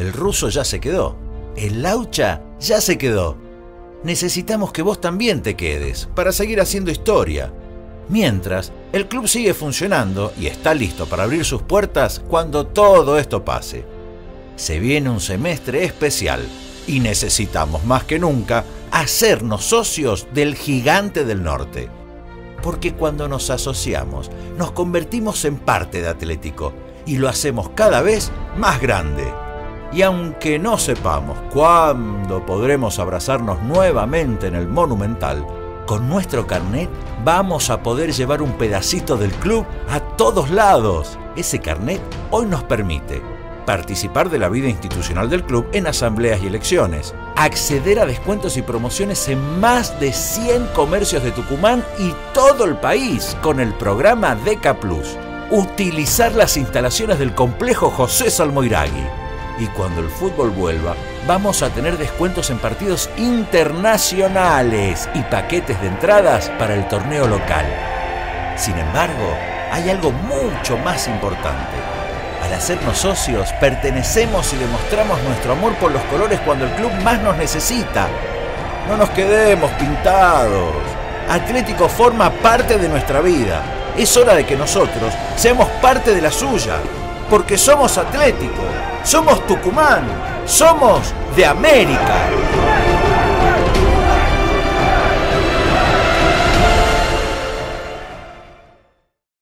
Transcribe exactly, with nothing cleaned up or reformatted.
El ruso ya se quedó. El Laucha ya se quedó. Necesitamos que vos también te quedes para seguir haciendo historia. Mientras, el club sigue funcionando y está listo para abrir sus puertas cuando todo esto pase. Se viene un semestre especial y necesitamos más que nunca hacernos socios del Gigante del Norte. Porque cuando nos asociamos, nos convertimos en parte de Atlético y lo hacemos cada vez más grande. Y aunque no sepamos cuándo podremos abrazarnos nuevamente en el Monumental, con nuestro carnet vamos a poder llevar un pedacito del club a todos lados. Ese carnet hoy nos permite participar de la vida institucional del club en asambleas y elecciones, acceder a descuentos y promociones en más de cien comercios de Tucumán y todo el país con el programa DECA Plus, utilizar las instalaciones del complejo José Salmoiragui. Y cuando el fútbol vuelva, vamos a tener descuentos en partidos internacionales y paquetes de entradas para el torneo local. Sin embargo, hay algo mucho más importante. Al hacernos socios, pertenecemos y demostramos nuestro amor por los colores cuando el club más nos necesita. No nos quedemos pintados. Atlético forma parte de nuestra vida. Es hora de que nosotros seamos parte de la suya. Porque somos Atlético, somos Tucumán, somos de América.